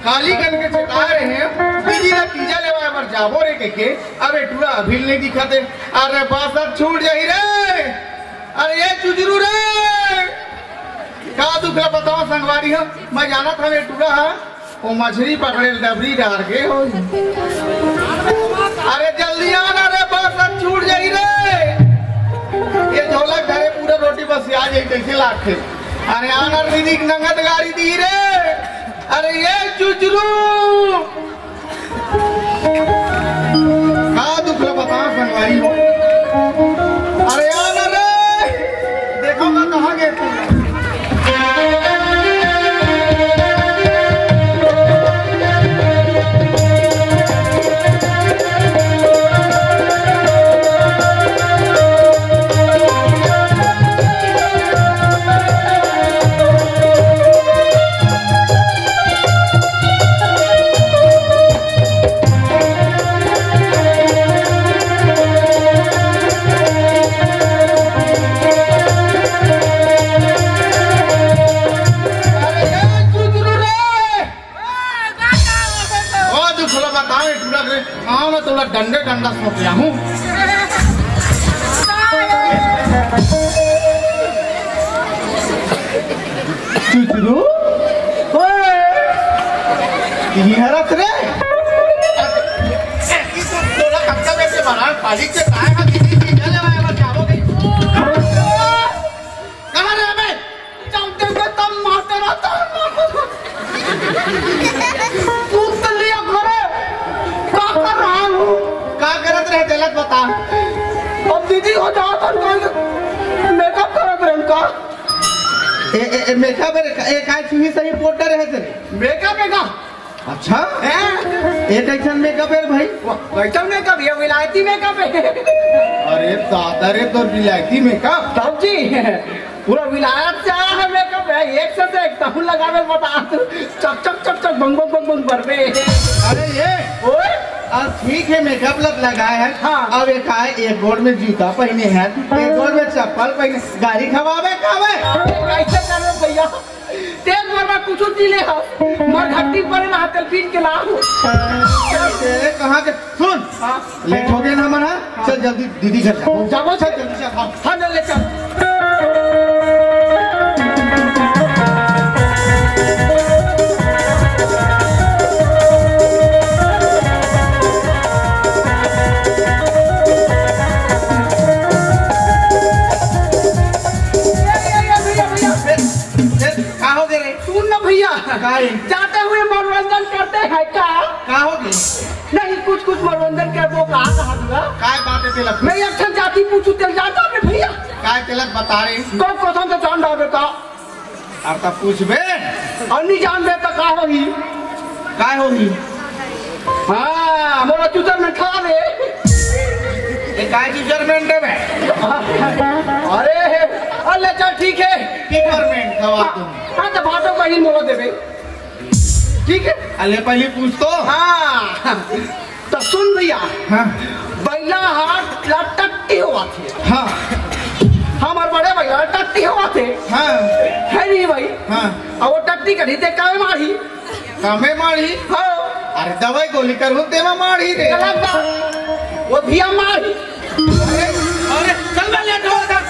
काली कन के चटा रहे हैं दीदी ने तीजा लेवा पर जाबो रे के अरे टूरा अभी नहीं दिखाते अरे बात छूट जाही रे अरे ये चुजरू रे का दुखला बताओ संगवारी हो मैं जाना था ये टूरा है वो मछली पकड़े डबरी डाल के हो अरे जल्दी आना रे बात छूट जाही रे ये ढोलक धरे पूरा रोटी बस आ जाए कैसे लाखे अरे आना दीदी नंगत गाड़ी दी रे अरे ये चुचरू का दुखला बता संगवारी हो अरे आना रे देखो मैं कहाँ गए तू डंडे डंडा सोच रहा हूँ चुचरू हरत रे तोला कच्चा बेटे बना पाली के काय का दीदी तीजा ले आया बस जाओ गई कहां रे बे चाहते के तम मारते रहता तू तो लिया घरे का कर रहा हूं का करत रहे गलत बता अब दीदी हो जाओ तो मेकअप करत रहे उनका ए मेकअप ए काय चीज सही पोटर है तेरे मेकअप है का अच्छा ए कैसन मेकअप है भाई कैसन मेकअप ये विलायती मेकअप है अरे दादा रे तो विलायती मेकअप तब जी पूरा विलायत से आया है मेकअप है एक से एक तहु लगावे बता चक चक चक चक बंग बंग बंग बंग भरवे अरे ये ओए अब ठीक है मेकअप लगाए हैं हाँ। अब एक आए एक गोड़ में जूता पहने हैं एक गोड़ में चप्पल पहने गाड़ी खवावे खावे कैसे कर रहे भैया तेज मरवा कुछ दिले हो मर घट्टी पर ना तेलपीन के लाओ कहां के सुन हां लेट हो गया ना हमारा चल जल्दी दीदी घर जाओ चल जल्दी चल हां ले चल जाते हुए मनोरंजन करते हैं का होगी नहीं कुछ कुछ मनोरंजन कर वो कहा दूंगा काय बात है तिलक मैं अच्छा जाती पूछू तेल जाता है भैया काय तिलक बता रही तो कौन से जान डाले का अब तक पूछबे और नहीं जान दे तो का होगी काय होगी हां मोरा चूतर में खा ले ये काय जजमेंट है अरे अल्लाह चल ठीक है गवर्नमेंट खवा दूं हां तो बातों का ही मोला देबे ठीक है अल्लाह पहले पूछ तो हां तो सुन भैया हां बैला हाथ लटकती हुआ थे हां हमार बड़े भैया टट्टी हुआ थे हां है नहीं भाई हां और वो टट्टी करी ते कामे मारी हां अरे दवाई गोली करूं तेमा मारी रे गलत बात वो भिया मारी अरे चल मैं लेट हो जा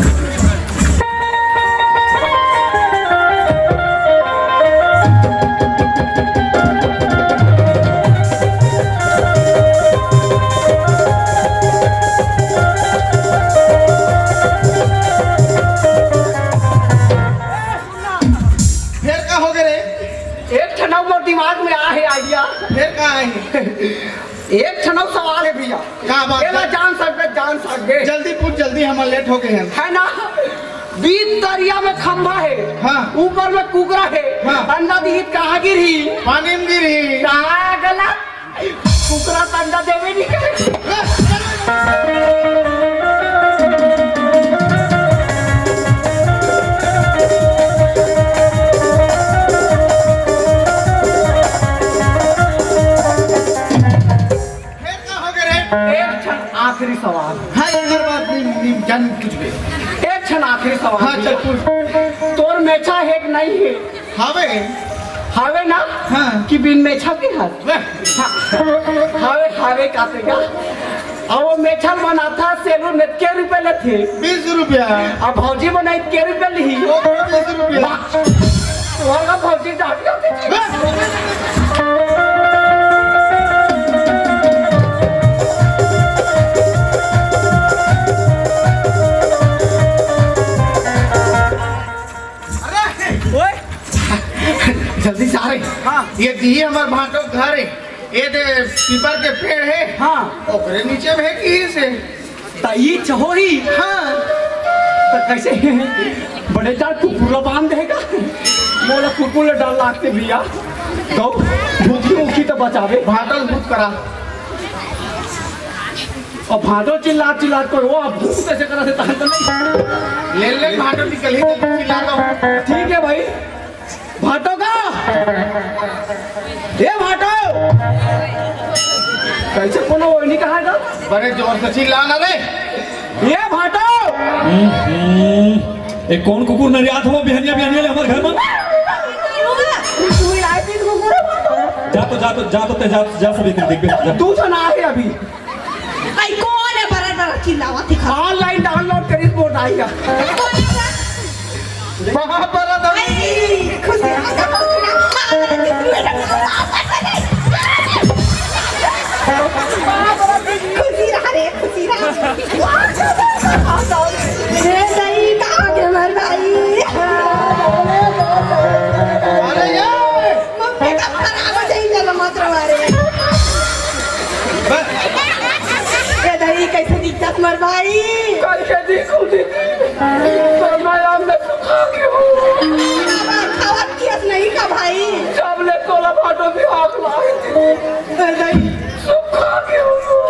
दिमाग में आ है आइडिया फिर कहाँ है एक छनव सवाल है भैया क्या बात है जान सकते जल्दी पूछ जल्दी हम लेट हो गए हैं है ना बीच दरिया में खंभा है हाँ। ऊपर में कुकरा है हाँ। अंडा दी कहाँ गिरी पानी में गिरी कहाँ गला कुकरा तो अंडा देवे नहीं आखिरी सवाल हाँ हर बात नहीं जान कुछ भी एक क्षण आखिरी सवाल हाँ चल पूछ तोर मेछा है कि नहीं है हवे हावे ना हाँ कि बिन मेछल के हाथ हावे हावे काते का और वो मेछल बनाता सेलून में के रुपए लेते 20 रुपया अब भौजी बनाई के रुपए ली 20 रुपया तुम्हारा भौजी डांट जल्दी से आ रहे हाँ ये दिए हमारे भाटो घर है ये दे पीपर के पेड़ है हाँ ओकरे नीचे में है कि से तई चहो ही हाँ तो कैसे बड़े जान कुकुर बांध देगा मोला कुकुर डाल लागते भैया तो भूखी भूखी तो बचावे भाटल भूत करा और भाटो चिल्ला चिल्ला कर वो अब भूत कैसे करा से तान तो नहीं ले भाटो निकल ही चिल्ला दो ठीक है भाई भाटो का ये भाटो कैसे कोनो वो नहीं कहा था बड़े जोर से चिल्लाना रे ये भाटो एक कौन कुकुर नरियात हुआ बिहनिया बिहनिया ले हमारे घर में तू ही आई थी कुकुर जा सभी देख तू सुना है अभी आई कौन है बड़ा चिल्लावा थी ऑनलाइन डाउनलोड करी बोर्ड आएगा वहां पर खुशी रहा रे खुशी रहा नहीं कहाँ के मर भाई अरे ये मम्मी का खराब चाहिए चलो मत रवारे ये दही कैसे दिखता मर भाई कैसे देखो फरमाया मैं सुखा के हूँ खावा किया नहीं का भाई जब ले तोला भाटो भी आग लाए थे दही सुखा के हूँ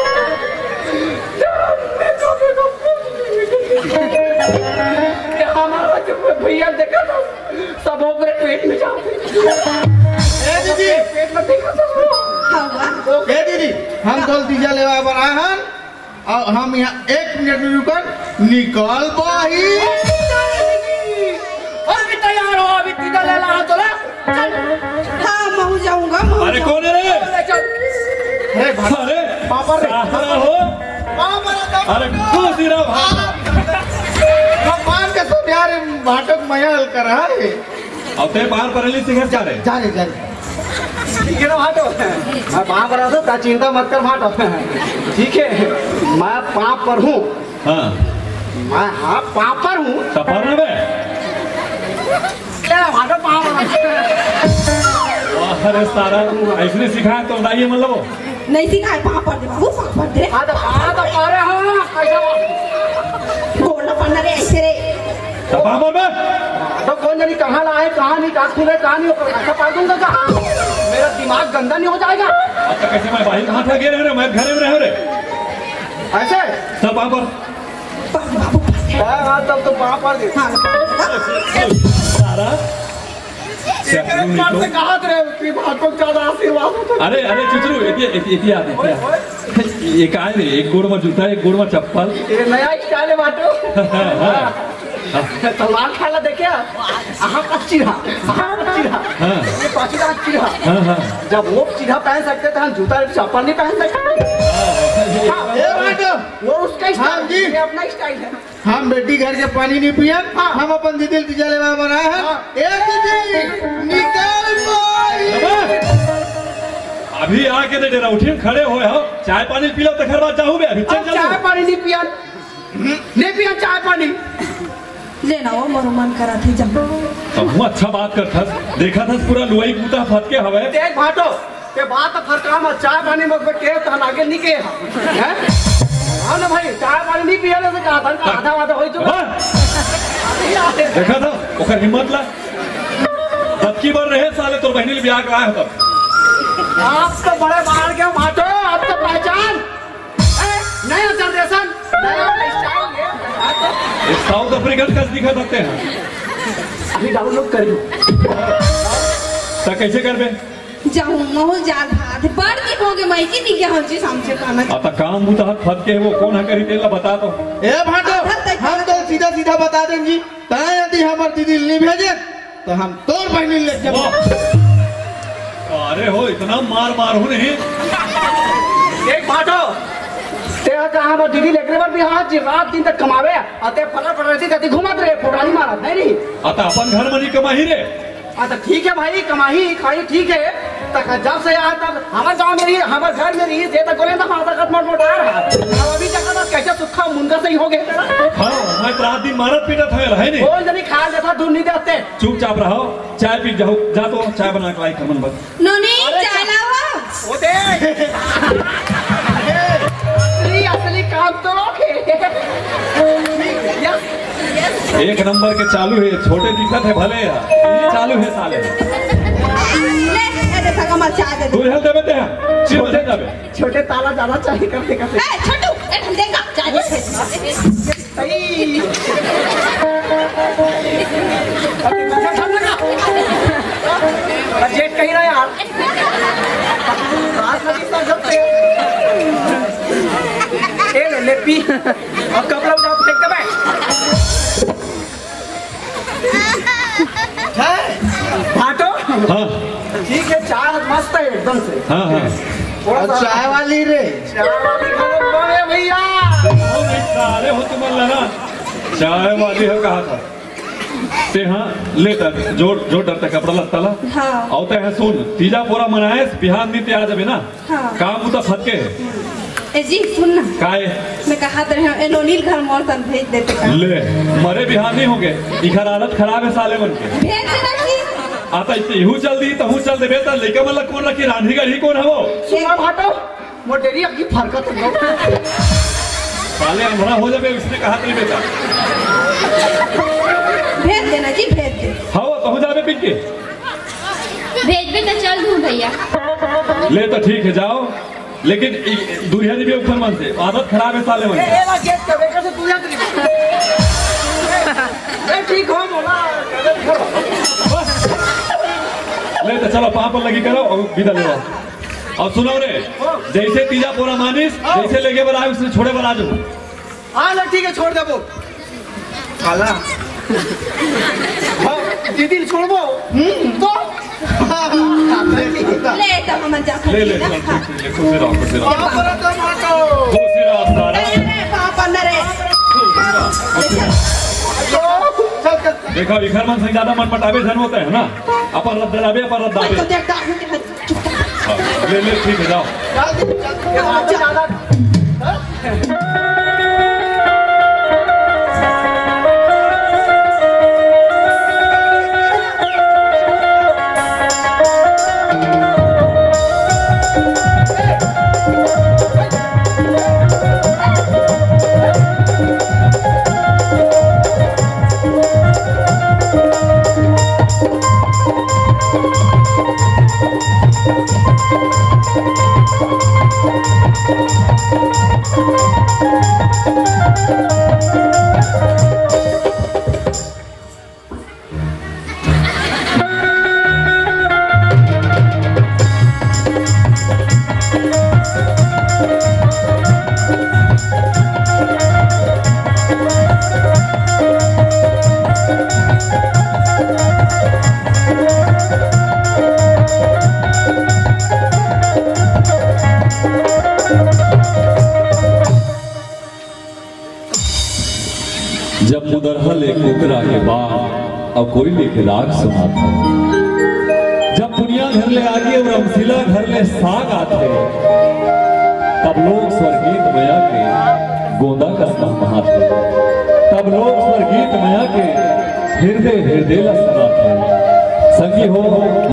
हमारा जब भैया देखा था सब ओपरे पेट में जाते दीदी पेट में देखा था ए दीदी हम कल दीजा लेवा बनाए हैं और हम यहाँ 1 मिनट में रुकन निकल बाही अभी तैयार हो अभी तीजा ले ला तो ला हाँ मैं जाऊंगा अरे कौन है रे अरे अरे पापा रे हो पापा अरे खुशी रहो भगवान का सब यार भाटक महल कर रहा है अब ते बाहर परेली सिंगर जा रहे जा रहे ठीक है ना भाटो मैं वहाँ पर आता था चिंता मत कर भाटो ठीक है मैं पाप पर हूँ हाँ मैं हाँ पाप पर हूँ सफर में बे भाटो पाप अरे सारा ऐसने सिखाया तो बताइए मतलब नहीं सिखाए पापड़ दे बाबू पापड़ दे अरे हाँ कैसा गोला पन्ना रे ऐसे रे तो पापड़ में तो कौन जानी कहाँ लाए कहाँ नहीं कहाँ खुले कहाँ नहीं ऐसा पा दूंगा कहाँ मेरा दिमाग गंदा नहीं हो जाएगा अब तक कैसे मैं बाहर कहाँ था गे रहे मैं घर में रह रहे ऐसे सब पापड़ बाबू हाँ तब तो वहाँ पर दे सारा से कहा रे भाटो ज्यादा आशीर्वाद होता अरे अरे चुचरू इतिहास ये काय रे एक गोड़ में जूता एक गोड़ में चप्पल ये नया स्टाइल है भाटो सलमान खाला देखे आहा का चिढ़ा ये पाचीदा चिढ़ा जब वो चिढ़ा पहन सकते थे हम जूता चप्पल नहीं पहन सकते वो उसका स्टाइल जी अपना स्टाइल है हम बेटी घर के पानी नहीं पिए हम अपन दीदी दीजा लेवा बनाए हैं ए दीदी निकल भाई अभी आके दे रहा उठिए खड़े हो चाय पानी पी लो तो घर बात जाऊँ अभी चल चाय पानी नहीं पिया चाय पानी लेना वो मोर मन करा थी जब हम अच्छा बात करता देखा था पूरा लुआई कूटा फटके हवे देख भाटो के बात तो फरका मत चाय पानी मत के तो आगे नहीं के हैं हां ना भाई चाय पानी नहीं पिया तो कहा था आधा आधा होई चुका देखा था ओकर हिम्मत ला दबकी बर रहे साले तोर बहनी ब्याह कराए हो तब आप तो बड़े बाहर के भाटो आप तो पहचान नया जनरेशन नया स्टाइल है साउथ अफ्रीकन का दिखा सकते हैं अभी डाउनलोड करियो तो कैसे करबे जाऊं महल जाल हाथ बढ़ के होगे मैं की नहीं क्या हो जी समझे काना आता काम मुता हाथ फट के वो कौन है करी तेला बता तो ए भाटो हम तो सीधा सीधा बता देंगे ता यदि हमार दीदी नहीं भेजे तो हम तोर बहनी ले जाओ अरे हो इतना मार हूँ नहीं। एक बाटो तेरा कहा वो दीदी लेकर बार भी हाँ जी रात दिन तक कमावे आते फला पड़ती रहती घुमाते रहे फोटानी मारा नहीं आता अपन घर मनी कमाही रे। अच्छा ठीक है भाई कमाही खाई ठीक है तक जब से यहाँ तक हमारे गाँव में रही हमारे घर में रही दे तक बोले ना माता का मोटा रहा अब अभी तक ना कैसे सुखा मुंगा से ही हो गया तेरा। हाँ मैं रात दिन मारत पीटत है नहीं। बोल जनी खा लेता दूध नहीं देते। चुपचाप रहो चाय पी जाओ जा तो चाय बना के लाई खमन बस। नोनी चाय लाओ। ओ दे असली काम तो एक नंबर के चालू है छोटे दिक्कत है भले ये चालू है साले। ले ऐसे सगमा चाय दे तू हेल देबे दे छोटे ताला ज्यादा चाहिए करते करते। ए छोटू एक देगा चाय दे सही बजट कहीं ना यार रात लगी तो जब ले पी और कपड़ा उठा फेंक दे भाटो। हाँ ठीक है चाय मस्त है एकदम से। हाँ हाँ चाय वाली रे चाय वाली खाना है भैया। सारे हो तुम ना चाय वाली है कहा था ते हाँ ले तक जो डर तक कपड़ा लगता ला। हाँ औते है सुन तीजा पूरा मनाए बिहान में ते आ जाबे ना। हाँ काम उता फटके है ए जी सुन ना काहे मैं कहा तो है नोनील घर मोर तन भेज देते का ले मरे बिहान नहीं होगे इखर हालत खराब है साले बन के भेज देना जी आता इतनी हूँ चल दी तो हूँ चल देबे त लेके मतलब कौन रखी रांधी गढ़ी कौन है वो सुना भाटो मोटेरी की फरकत है साले हमरा हो जाबे उसने कहा तेरी बेटा भेज देना जी भेज दे। हाँ तो हो जाबे पिक के भेज भी तो चल दूं भैया। ले तो ठीक है जाओ लेकिन दुरिया जी भी उखल मन से आदत खराब है साले मन ए ला गेट के बेकर से तू या ए ठीक हो बोला ले तो चलो पाँव पर लगी करो और विदा ले आओ। और सुनो रे जैसे तीजा पूरा मानिस जैसे लेके बरा उसने छोड़े बरा जो। हाँ ना ठीक है छोड़ दे वो खाला दीदी छोड़ दो तो ले तो हम जा ले ले खुशी रहो खुशी रहो सारा पापा नरे देखो इखर मन से ज्यादा मन पटावे धन होता है ना अपन रद्द दाबे अपन रद्द दाबे। ले ले ठीक है जाओ। जब मुदरहल एक ओकरा के बाद और कोई लेके राग सुना था जब दुनिया घर ले आगे और अमसिला घर ले साग आते तब लोग स्वर्गीत मया के गोंदा कसना महाते तब लोग स्वर्गीत मया के हृदय हृदय सुना था संगी हो